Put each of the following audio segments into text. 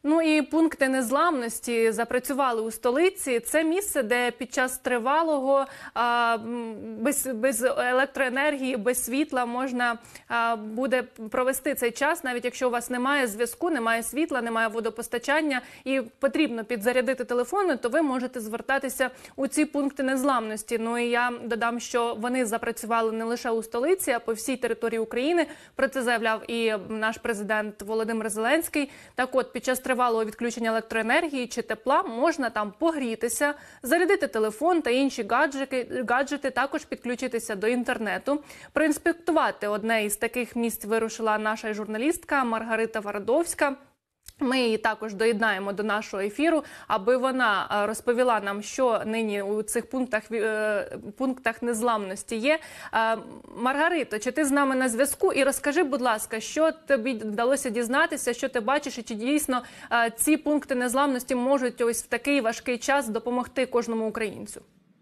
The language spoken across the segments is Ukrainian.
Ну і пункти незламності запрацювали у столиці. Це місце, де під час тривалого, без електроенергії, без світла можна буде провести цей час, навіть якщо у вас немає зв'язку, немає світла, немає водопостачання і потрібно підзарядити телефони, то ви можете звертатися у ці пункти незламності. Ну і я додам, що вони запрацювали не лише у столиці, а по всій території України. Про це заявляв і наш президент Володимир Зеленський. Так от, під час тривалого відключення електроенергії чи тепла можна там погрітися, зарядити телефон та інші гаджети, також підключитися до інтернету. Проінспектувати одне із таких місць вирушила наша журналістка Маргарита Варадовська. Ми її також доєднаємо до нашого ефіру, аби вона розповіла нам, що нині у цих пунктах незламності є. Маргарито, чи ти з нами на зв'язку? І розкажи, будь ласка, що тобі вдалося дізнатися, що ти бачиш, і чи дійсно ці пункти незламності можуть ось в такий важкий час допомогти кожному українцю?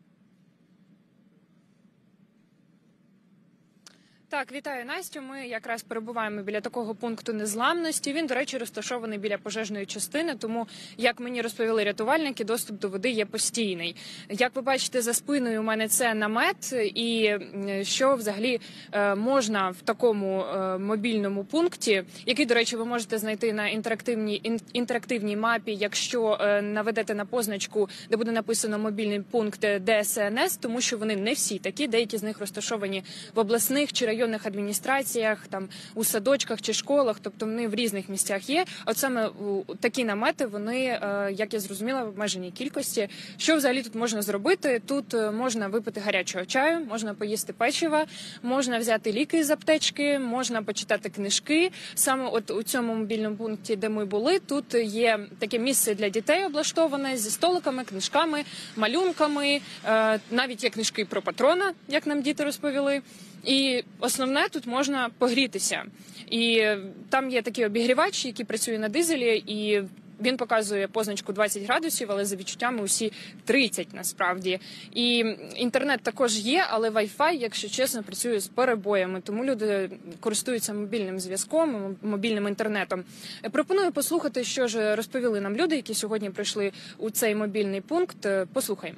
Так, вітаю, Настю. Ми якраз перебуваємо біля такого пункту незламності. Він, до речі, розташований біля пожежної частини, тому, як мені розповіли рятувальники, доступ до води є постійний. Як ви бачите, за спиною у мене це намет, і що взагалі можна в такому мобільному пункті, який, до речі, ви можете знайти на інтерактивній мапі, якщо наведете на позначку, де буде написано мобільний пункт ДСНС, тому що вони не всі такі, деякі з них розташовані в обласних чи районних адміністраціях, там у садочках чи школах, тобто вони в різних місцях є. От саме такі намети, вони, як я зрозуміла, в обмеженій кількості. Що взагалі тут можна зробити? Тут можна випити гарячого чаю, можна поїсти печива, можна взяти ліки з аптечки, можна почитати книжки. Саме от у цьому мобільному пункті, де ми були, тут є таке місце для дітей облаштоване зі столиками, книжками, малюнками, навіть є книжки про патрона, як нам діти розповіли. І основне, тут можна погрітися. І там є такий обігрівач, який працює на дизелі, і він показує позначку 20 градусів, але за відчуттями усі 30 насправді. І інтернет також є, але Wi-Fi, якщо чесно, працює з перебоями, тому люди користуються мобільним зв'язком, мобільним інтернетом. Пропоную послухати, що ж розповіли нам люди, які сьогодні прийшли у цей мобільний пункт. Послухаємо.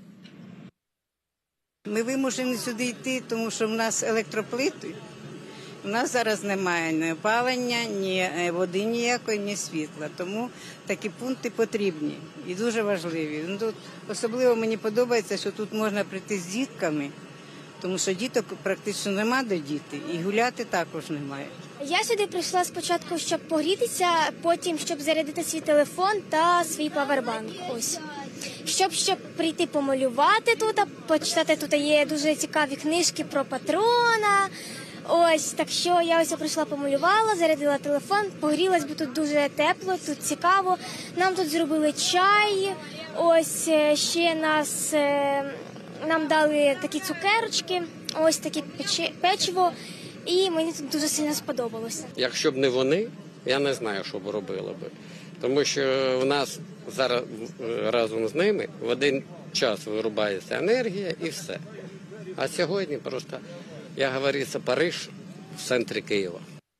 Ми вимушені сюди йти, тому що в нас електроплити. У нас зараз немає ні опалення, ні води ніякої, ні світла. Тому такі пункти потрібні і дуже важливі. Тут особливо мені подобається, що тут можна прийти з дітками, тому що діток практично нема де діти, і гуляти також немає. Я сюди прийшла спочатку, щоб погрітися, потім, щоб зарядити свій телефон та свій павербанк. Ось. Щоб прийти помалювати тут, почитати тут є дуже цікаві книжки про патрона. Ось, так що я ось прийшла, помалювала, зарядила телефон, погрілась, бо тут дуже тепло, тут цікаво. Нам тут зробили чай, ось ще нам дали такі цукерочки, ось таке печиво, і мені тут дуже сильно сподобалося. Якщо б не вони, я не знаю, що б робили би. Тому що в нас зараз разом з ними в один час вирубається енергія і все. А сьогодні просто, як говориться, Париж в центрі Києва.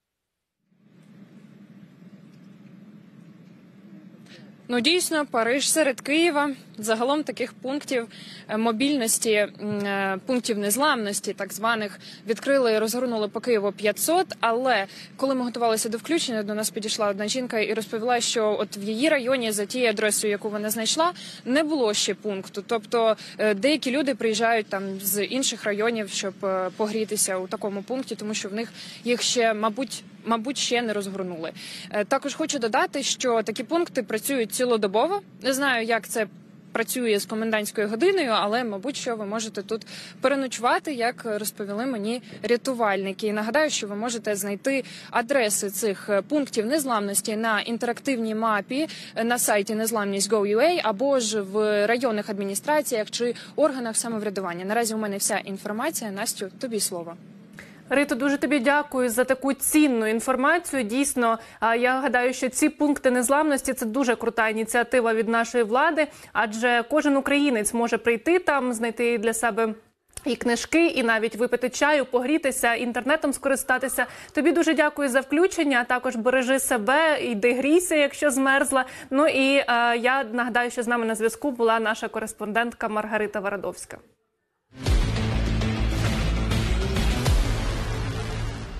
Ну, дійсно, Париж серед Києва. Загалом таких пунктів мобільності, пунктів незламності, так званих, відкрили і розгорнули по Києву 500. Але коли ми готувалися до включення, до нас підійшла одна жінка і розповіла, що от в її районі за тією адресою, яку вона знайшла, не було ще пункту. Тобто деякі люди приїжджають там з інших районів, щоб погрітися у такому пункті, тому що в них їх ще, мабуть, ще не розгорнули. Також хочу додати, що такі пункти працюють цілодобово. Не знаю, як це працює з комендантською годиною, але, мабуть, що ви можете тут переночувати, як розповіли мені рятувальники. І нагадаю, що ви можете знайти адреси цих пунктів незламності на інтерактивній мапі на сайті незламність.gov.ua або ж в районних адміністраціях чи органах самоврядування. Наразі у мене вся інформація. Настю, тобі слово. Рито, дуже тобі дякую за таку цінну інформацію. Дійсно, я гадаю, що ці пункти незламності – це дуже крута ініціатива від нашої влади, адже кожен українець може прийти там, знайти для себе і книжки, і навіть випити чаю, погрітися, інтернетом скористатися. Тобі дуже дякую за включення. Також бережи себе, йди грійся, якщо змерзла. Ну і я нагадаю, що з нами на зв'язку була наша кореспондентка Маргарита Варадовська.